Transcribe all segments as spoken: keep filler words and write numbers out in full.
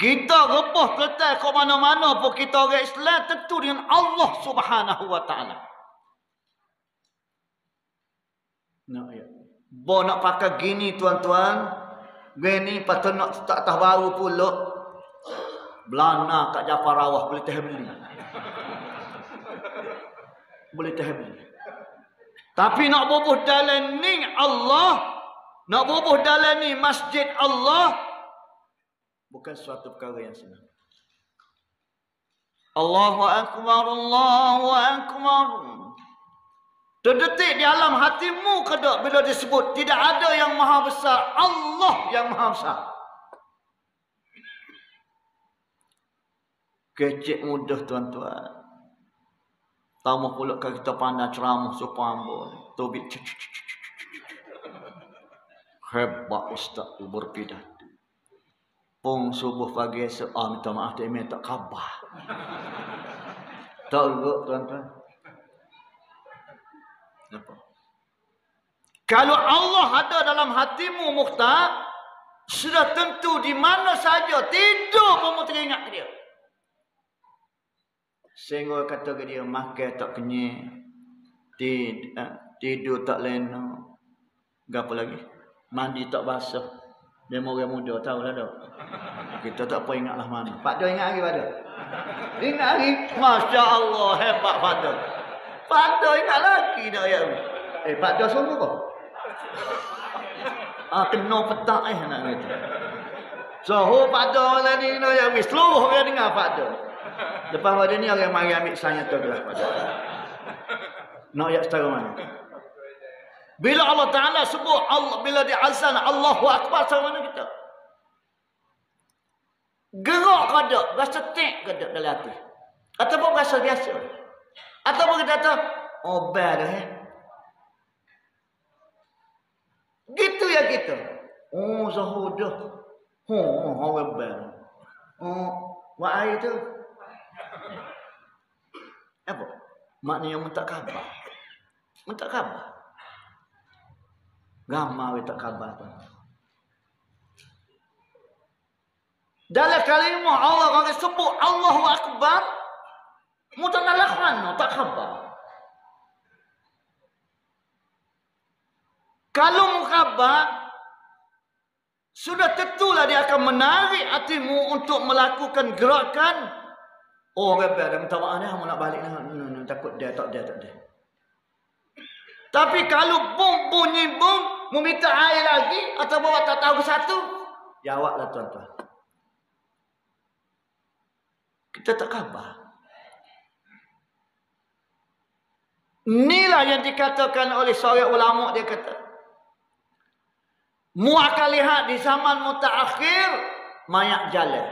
Kita repuh ketai ke mana-mana pun kita orang Islam tentu dengan Allah Subhanahu wa taala. Nak ya. Bo nak pakai gini tuan-tuan, gini patut nak tak tahu baru pula. Belana kat Jafar Rawah boleh teh beli. Boleh teh beli. Tapi nak bubuh dalam ni Allah, nak bubuh dalam ni masjid Allah, bukan suatu perkara yang senang. Allahu Akbar, Allahu Akbar. Terdetik di alam hatimu kedok bila disebut tidak ada yang maha besar, Allah yang maha besar. Kecik mudah tuan-tuan. Tamu pula kalau kita pandai ceramah supaya ambon. Tobit. Hebat ustaz tu berpidato. Pung subuh pagi esok, ah minta maaf dia minta khabar. Tak urut tuan-tuan. Apa? Kalau Allah ada dalam hatimu Mukhtar, sudah tentu di mana saja tidur pun teringat dia. Sehingga kata ke dia, makan tak kenyang, tid, uh, tidur tak lena, apa lagi? Mandi tak basah. Dia orang muda tahu lah tak? Kita tak apa ingatlah mana. Pak Do ingat lagi Pak Do? Ingat lagi? Masya Allah, hebat Pak Do. Pak Do ingat lagi dah ya. Eh Pak Do sungguh kok? Ah kena petak eh nak kata. So Pak Do lah ni no ya wis seluruh orang dengar Pak Do. Lepas pada ni orang mari ambil sanya tu gelas Pak Do. Nak ya setara mana? Bila Allah Ta'ala sebut Allah, bila dia azan Allahu Akbar sama mana kita? Gerak ke tak? Rasa tek ke tak dalam hati? Ataupun rasa biasa? Ataupun kita kata, oh bad dah eh? Gitu ya kita. Oh zahudah. Oh, orang bad. Oh, what air tu? Apa? Maknanya minta khabar. Minta khabar. Gamar we tak khabar tu. Dalam kalimah Allah orang sebut Allahu Akbar, mutanalahan tak khabar. Kalau mukhabar, sudah tentulah dia akan menarik hatimu untuk melakukan gerakan. Oh, rebel dah minta maaf dah, mau nak balik dah. No, no, takut dia, tak dia, tak dia. Tapi kalau bom bunyi bom, meminta air lagi atau bawa tak tahu satu, jawablah tuan-tuan. Kita tak khabar. Inilah yang dikatakan oleh seorang ulama, dia kata, mu akan lihat di zaman mutaakhir mayat jalan.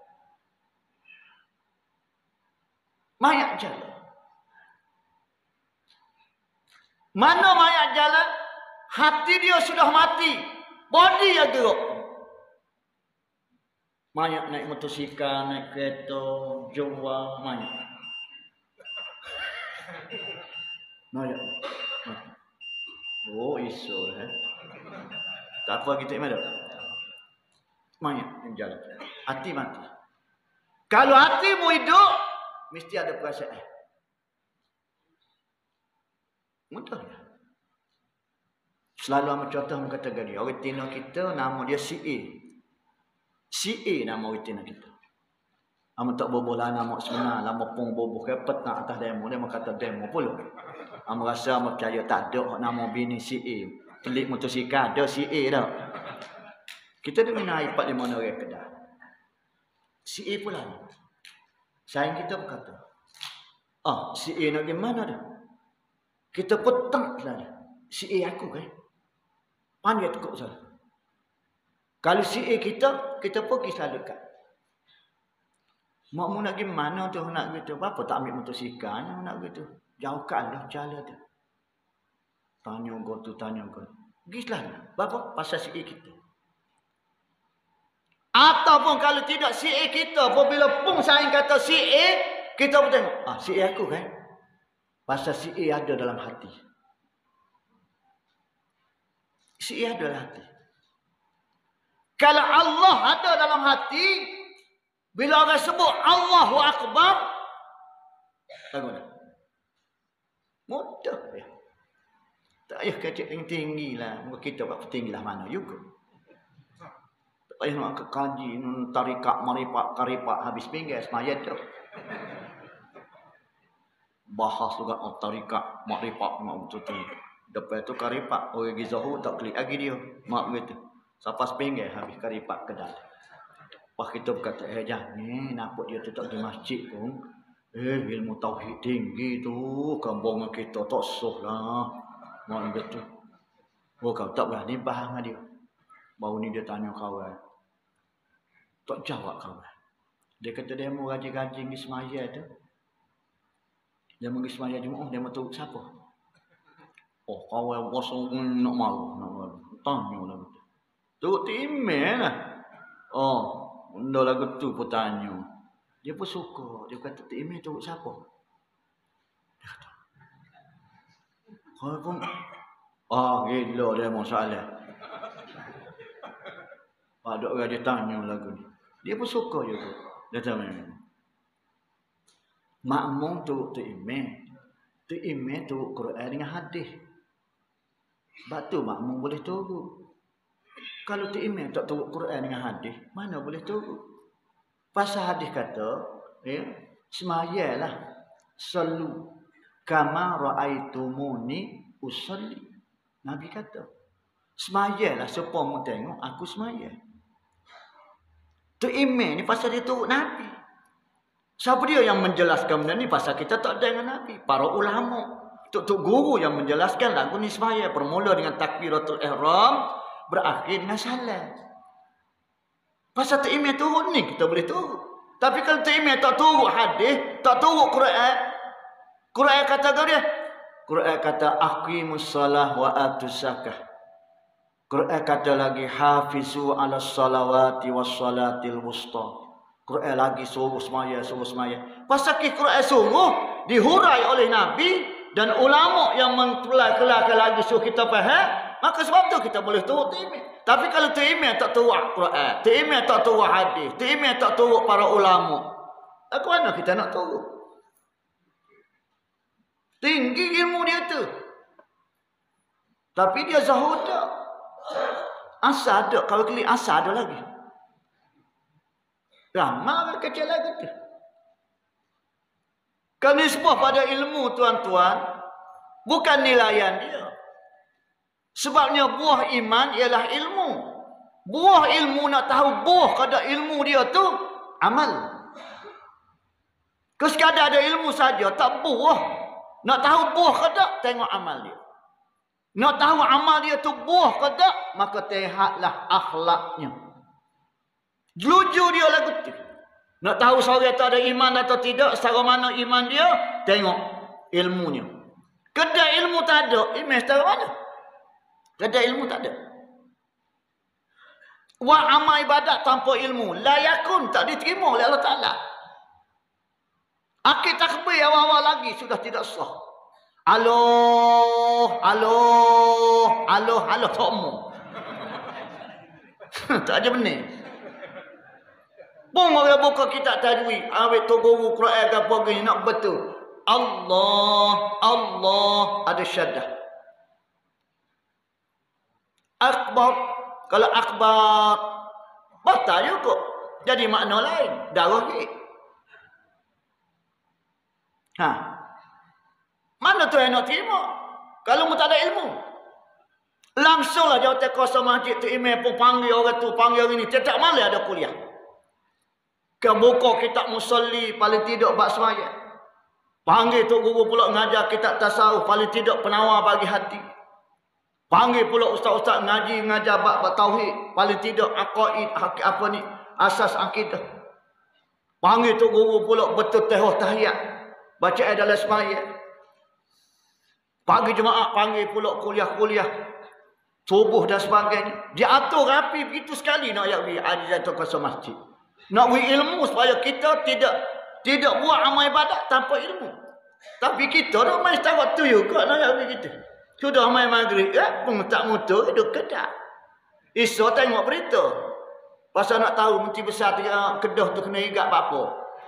Mayat jalan. Mana mayat jalan? Hati dia sudah mati. Body yang gerak. Mayat naik motosikal, naik kereta, jual mayat. Mayat. Oh, isu eh. Tak apa kita mana? Mayat yang jalan. Hati mati. Kalau hatimu hidup, mesti ada perasaan. Mudah ya. Selalu amat contoh kata gini, orang tina kita nama dia C A. C A nama orang tina kita. Amat tak boboh lah nama sebenar, lama pun boboh kepet nak atas demo, dia kata demo pula. Amat rasa amat percaya tak ada nama bini C A. Pelik motosikal ada C A dah. Kita dengar iPad di mana orang kedah. C A pula. Sayang kita berkata, ah C A nak di mana dah? Kita petang lah. C A aku kan. Pandai tekuk saya. Kalau C A kita, kita pergi selalu kat. Mak mu nak pergi mana tu nak gitu. Apa tak ambil motosikal nak gitu. Jauhkan lah jalan tu. Tanya kau tu, tanya kau. Pergi selalu. Bapa pasal C A kita. Ataupun kalau tidak C A kita, apabila pun saing kata C A, kita pun tengok. Ah C A aku kan. Pasal C A ada dalam hati. C A ada dalam hati. Kalau Allah ada dalam hati, Bila orang sebut Allahu Akbar, lagu dah. Mudah ya. Tak payah kecil tinggi lah. Kita buat tinggi lah mana juga. Tak payah nak ke kaji, tarikat, maripat, karipat, habis pinggir, semaya tu. Bahas juga oh, tarikat, maripat, mak betul-betul. Depan tu karipat, orang pergi Zuhur tak klik lagi dia. Mak begitu. Sampai sepinggir, habis karipat kedal. Wah kita berkata, eh jangan ni, nampak dia tetap di masjid pun. Eh ilmu tauhid tinggi tu, kampung kita tak soh lah. Mak begitu. Oh kau tak berani bahang dia. Baru ni dia tanya kawan. Tak jawab kawan. Dia kata dia mau gaji-gaji di semaya tu. Dia mau pergi semaya Jumaat, dia mau tahu siapa. Oh kawan bosong nak malu, nak malu. Tanya lah betul. Tu timel lah. Oh. Unda lagu tu pun tanya. Dia pun suka. Dia kata, Tok Imi tu siapa? Dia kata. Kau pun. Ah, gila dia masalah. Ada orang dia tanya lagu ni. Dia pun suka juga. Dia tanya. Makmum tu Tok Imi. Tok Imi tu Quran dengan hadis. Sebab tu makmum boleh turut. Kalau tu imam tak turut Quran dengan hadis, mana boleh turut? Pasal hadis kata, ya, semayalah sallu kama raaitumuni usalli. Nabi kata, semayalah supaya mu tengok aku semaya. Tu imam ni pasal dia turut Nabi. Siapa dia yang menjelaskan benda ni? Pasal kita tak ada dengan Nabi. Para ulama, tok-tok guru yang menjelaskan lagu ni semaya bermula dengan takbiratul ihram, berakhir dengan salat. Pasal tu imam turun ni kita boleh turun. Tapi kalau tu imam tak turun hadis, tak turun Quran. Quran kata kau dia. Quran kata aqimus salah wa atuz zakah. Quran kata lagi hafizu ala salawati was salatil wusta. Quran lagi suruh semaya, suruh semaya. Pasal ki Quran suruh dihurai oleh Nabi dan ulama yang mengkelar-kelarkan lagi suruh kita faham. Maka sebab tu kita boleh turut imam. Tapi kalau tu imam tak turut Quran, tu imam tak turut hadis, tu imam tak turut para ulama, aku mana kita nak turut? Tinggi ilmu dia tu. Tapi dia zahud tak. Asal ada. Kalau klik asal ada lagi. Ramai kecil lagi tu. Kan nisbah pada ilmu tuan-tuan, bukan nilaian dia. Sebabnya buah iman ialah ilmu. Buah ilmu nak tahu buah kadar ilmu dia tu amal. Kalau sekadar ada ilmu saja tak buah. Nak tahu buah kadar tengok amal dia. Nak tahu amal dia tu buah kadar maka lihatlah akhlaknya. Jujur dia lagu tu. Nak tahu seorang tu ada iman atau tidak, secara mana iman dia, tengok ilmunya. Kedai ilmu tak ada, iman secara mana? Kedai ilmu tak ada. Wa amal ibadat tanpa ilmu la yakun, tak diterima oleh Allah Taala. Akid takbir awal-awal lagi sudah tidak sah. Aloh, aloh, aloh, aloh semua. Tak ada benar. Pun orang buka kitab tajwid, awet tu guru Quran ke apa gini nak betul. Allah, Allah ada syaddah. Akbar, kalau akbar batal juga. Jadi makna lain, darah ni. Ha. Mana tu yang nak terima? Kalau mu tak ada ilmu. Langsunglah jawatan kuasa masjid tu imam pun panggil orang tu, panggil orang ni. Tiap-tiap malam ada kuliah. Kau buka kitab musalli paling tidak bab semaya. Panggil tu guru pula ngajar kitab tasawuf paling tidak penawar bagi hati. Panggil pula ustaz-ustaz ngaji ngajar bab tauhid paling tidak aqaid apa ni asas akidah. Panggil tu guru pula betul tahiyat tahiyat baca dalam semaya. Pagi Jumaat panggil pula kuliah-kuliah subuh dan sebagainya. Diatur rapi begitu sekali nak ayat wi ajizat kuasa masjid. Nak wi ilmu supaya kita tidak tidak buat amal ibadat tanpa ilmu. Tapi kita dah main setara tu juga nak ayat wi kita. Sudah main maghrib ya, pun tak mutu duduk kedai. Esok tengok berita. Pasal nak tahu menti besar tu Kedah tu kena igat apa.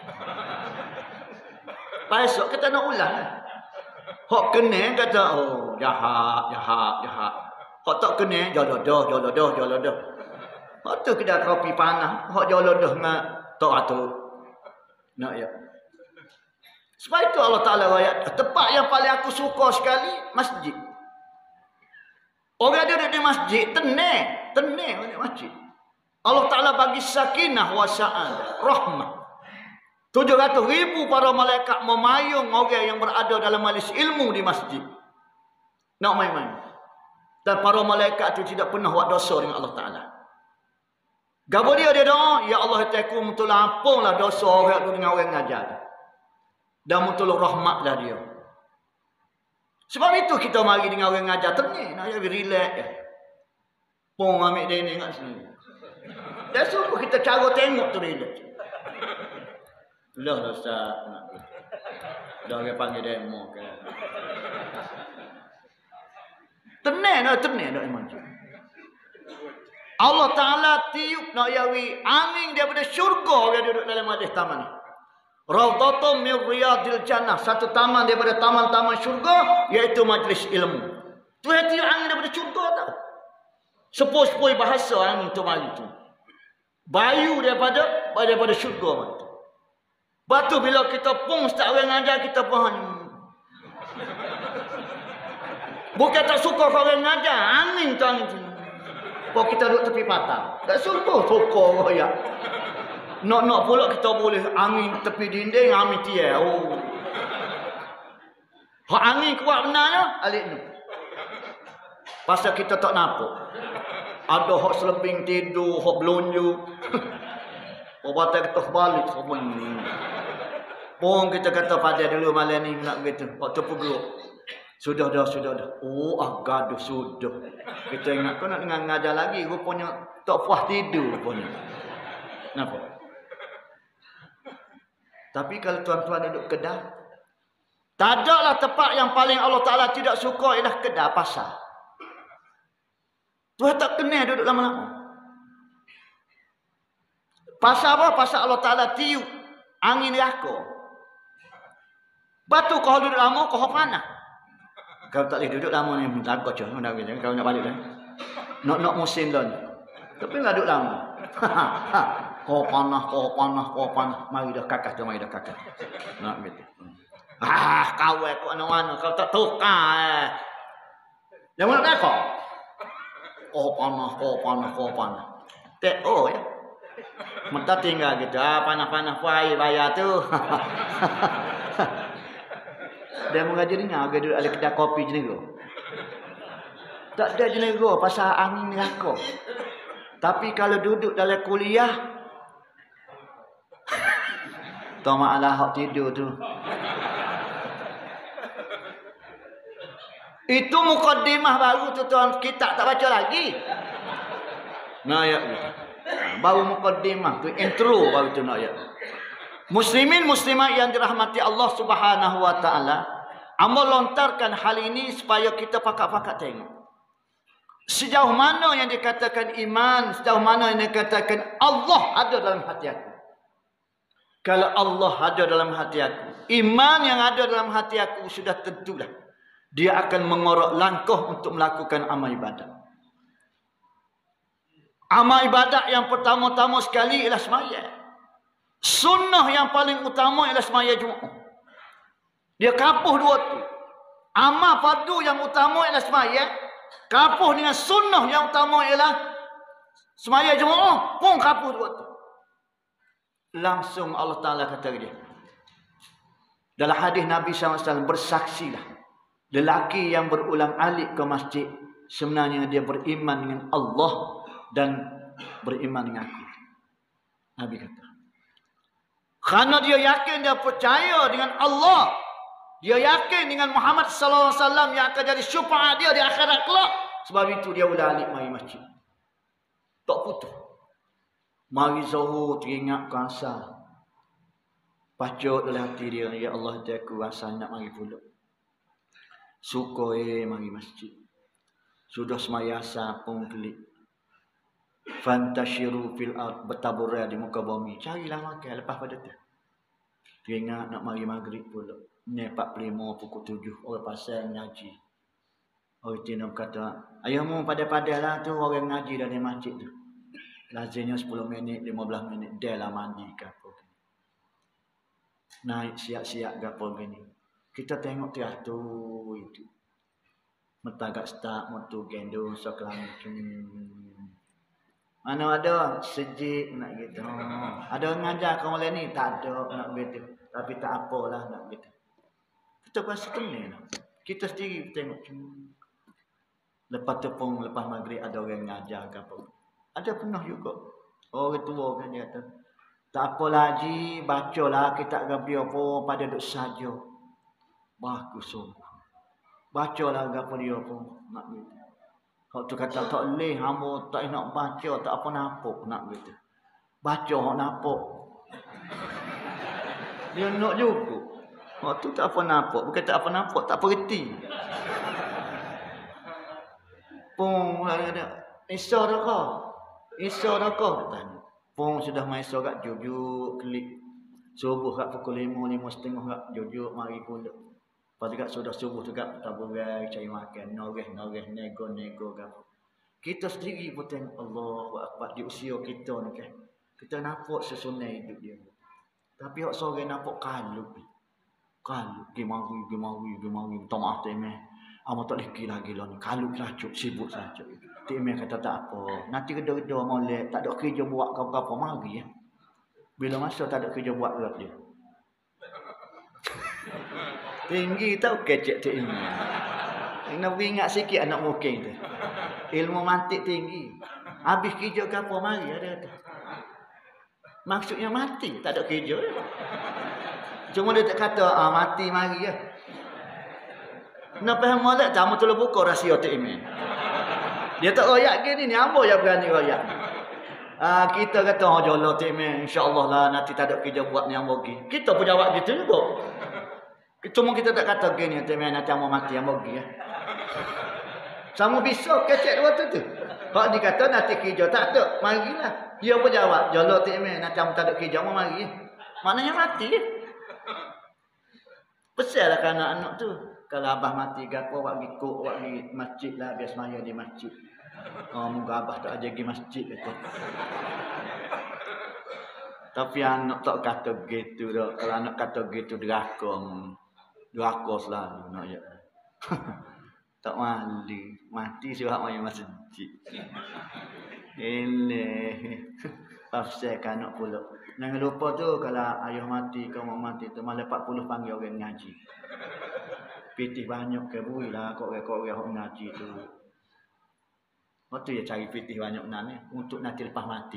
Pasal kita nak ulang. Hok kena kata oh jahat, jahat, jahat. Hok tak kena jolodoh, jolodoh, jolodoh. Hok tu kedai kopi panas, hok jolodoh dengan tok atuk. Nak ya. Sebab itu Allah Taala ayat tempat yang paling aku suka sekali masjid. Orang duduk di masjid tenang, tenang di masjid. Allah Taala bagi sakinah wa sa'adah, rahmah. tujuh ratus ribu para malaikat memayung orang yang berada dalam majlis ilmu di masjid. Nak main-main. Dan para malaikat itu tidak pernah buat dosa dengan Allah Taala. Gapo dia dia doa, ya Allah aku mutul ampunlah dosa orang tu dengan orang ngajar. Dan mutul rahmatlah dia. Sebab itu kita mari dengan orang ngajar tenang, nak jadi relax. Pong ambil dia ni kat sini. Dan suruh kita cara tengok tu relax. Lah dah Ustaz. Dah dia panggil demo ke. Tenang dah, tenang dah iman. Allah Ta'ala tiup nak yawi angin daripada syurga dia duduk dalam majlis taman ni. Raudhatun min riyadil jannah, satu taman daripada taman-taman syurga iaitu majlis ilmu. Tu yang tiup angin daripada syurga tau. Sepoi-sepoi bahasa angin tu mari tu. Bayu daripada daripada syurga mari. Batu bila kita pun start orang ngajar kita pun bukan tak suka orang ngajar, angin tu angin tu. Kau kita duduk tepi patah. Tak suka, suka ya. Nak-nak pula kita boleh angin tepi dinding, angin tiai. Oh. Hak angin kuat benarnya, alik ni. Pasal kita tak nampak. Ada hak selebing tidur, hak belunjuk. Obatnya kita balik semua ni. Pun kita kata pada dulu malam ni nak begitu. Waktu pergeluk. Sudah dah, sudah dah. Oh, ah gaduh sudah. Kita ingat kau nak dengar ngajar lagi. Rupanya tak puas tidur rupanya. Kenapa? Tapi kalau tuan-tuan duduk Kedah, tak adalah tempat yang paling Allah Ta'ala tidak suka ialah Kedah, pasar. Tuhan tak kena duduk lama-lama. Pasal apa? Pasal Allah Ta'ala tiup angin neraka. Batu kau duduk lama, kau panas. Kau tak boleh duduk lama ni, takut je. Kau nak balik dah. Nak-nak musim dah ni. Tapi nak duduk lama. Kau panah, kau panah, kau panah. Mari dah kakak tu, mari dah kakak. Nak gitu. Ah, kau eh, kau mana-mana. Kau tak tukar eh. Yang mana tak kau? Kau panah, kau panah, kau panah. T O ya. Mereka tinggal gitu. Ah, panah-panah kuai bayar tu. Dia mengajarinya agak duduk ada kedai kopi jenera. Tak ada jenera pasal angin neraka. Tapi kalau duduk dalam kuliah, tak malah hak tidur tu. Itu mukaddimah baru tu tuan, kita tak baca lagi. Nah ya. Baru mukaddimah tu, intro baru tu nak ya. Muslimin muslimat yang dirahmati Allah Subhanahu wa taala, amba lontarkan hal ini supaya kita pakak-pakak tengok. Sejauh mana yang dikatakan iman, sejauh mana yang dikatakan Allah ada dalam hati aku. Kalau Allah ada dalam hati aku, iman yang ada dalam hati aku sudah tentulah dia akan mengorok langkah untuk melakukan amal ibadat. Amal ibadat yang pertama-tama sekali ialah sembahyang. Sunnah yang paling utama ialah sembahyang Jumaat. Dia kapuh dua tu. Amal fardu yang utama ialah sembahyang, kapuh dengan sunnah yang utama ialah sembahyang Jumaat, pun kapuh dua tu. Langsung Allah Ta'ala kata dia. Dalam hadis Nabi sallallahu alaihi wasallam, bersaksilah. Lelaki yang berulang alik ke masjid, sebenarnya dia beriman dengan Allah dan beriman dengan aku. Nabi kata. Kerana dia yakin, dia percaya dengan Allah. Dia yakin dengan Muhammad sallallahu alaihi wasallam yang akan jadi syafaat dia di akhirat kelak. Sebab itu dia ulang alik mari masjid. Tak putus. Mari zuhur teringat ke asar. Pacut dalam hati dia, ya Allah, hati aku asar nak mari pula. Suka eh mari masjid. Sudah semaya asar pun kelik. Fantashiru fil ard, bertaburan di muka bumi. Carilah makan lepas pada tu. Teringat nak mari maghrib pula. Ni empat puluh lima pukul tujuh orang pasal ngaji. Orang Tina kata, ayahmu pada-pada lah tu orang ngaji dari masjid tu. Lazimnya sepuluh minit, lima belas minit. Dia lah mandi ke apa. Naik siap-siap ke apa gini. Kita tengok teratur itu. Metagak start, motu gendong, sekelang. Mana ada sejik nak gitu. Ada orang ngajar kau mulai ni, tak ada nak gitu. Tapi tak apalah nak gitu. Kita kuasa temen. Kita sendiri tengok. Lepas tepung, lepas maghrib ada orang ngajar ke apa. Ada pernah juga. Orang tua kan dia kata. Tak apalah Haji, bacalah kitab Gabi apa pada duk saja. Bagus sungguh. Bacalah Gabi apa nak gitu. Kalau tu kata tak boleh, hamba tak nak baca, tak apa napuk nak gitu. Baca hak napuk. Dia nak juga. Hak tu tak apa napuk, bukan tak apa napuk, tak apa reti. Pung ada Isa dah kau. Isa dah kau tanya. Pung sudah mai Isa kat jujuk klik. Subuh kat pukul lima, lima setengah kat jujuk mari pula. Lepas kat sudah subuh tu kat taburai cari makan, noreh-noreh nego-nego gapo. Kita sendiri pun tengok Allahu Akbar di usia kita ni kan. Kita nampak sesunai hidup dia. Tapi hak sore nampak kalut. Kalut gimari gimari gimari minta maaf temeh. Amo tak lagi lagi lah ni. Kalut racuk sibuk saja. Temeh kata tak apa. Nanti reda-reda molek, tak ada kerja buat apa-apa mari ya. Bila masa tak ada kerja buat gelap dia. Tinggi tau kecek tu ilmu. Nak ingat sikit anak mungkin tu. Ilmu mantik tinggi. Habis kerja ke apa mari ada tu. Maksudnya mati, tak ada kerja. Cuma dia tak kata ah, mati mari ya. Nak faham molek tak betul buka rahsia tu ilmu. Dia tak royak gini ni, hamba yang berani royak. Ah, kita kata oh jolo tu ilmu, insya-Allah lah nanti tak ada kerja buat ni hamba pergi. Kita pun jawab gitu juga. Cuma kita tak kata gini, teman nanti mau mati yang bagi ya. Sama bisa kecek dua tu tu. Kalau dikata nanti kerja tak ada, marilah. Dia pun jawab, jolo teman nanti mau tak ada kerja mau mari. Maknanya mati ya. Pesanlah ke anak-anak tu. Kalau abah mati gapo wak gikuk wak di masjid lah biasa maya di masjid. Oh moga abah tak aja pergi masjid kata. Tapi anak tak kata gitu dah. Kalau anak kata gitu deraka. Deraka selalu nak ya. Tak mali, mati surat maya masjid. Ini tafsirkan anak pula. Jangan lupa tu kalau ayah mati, kau mau mati tu malah empat puluh panggil orang ngaji. Pitih banyak ke bui lah kok kok orang ngaji tu. Waktu ya cari pitih banyak nane untuk nanti lepas mati.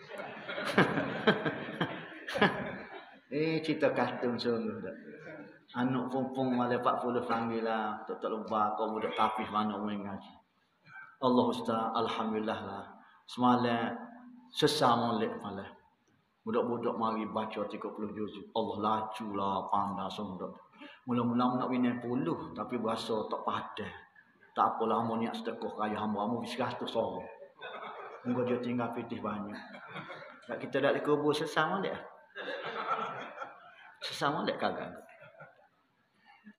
Eh cerita kartun sungguh dah. Anak pumpung malah empat puluh panggil lah. Tak tak lupa kau budak tapis mana orang ngaji. Allah Ustaz, alhamdulillah lah. Semalam sesama lek malah. Budak-budak mari baca tiga puluh juz. Allah laju lah pandai sungguh. Mula-mula nak bina puluh tapi berasa tak padah. Tak apalah hamba niat sedekah kaya hamba hamba seratus orang. Mungkin dia tinggal pitih banyak. Tak kita dak kubur sesama dia. Sesama dia kagak.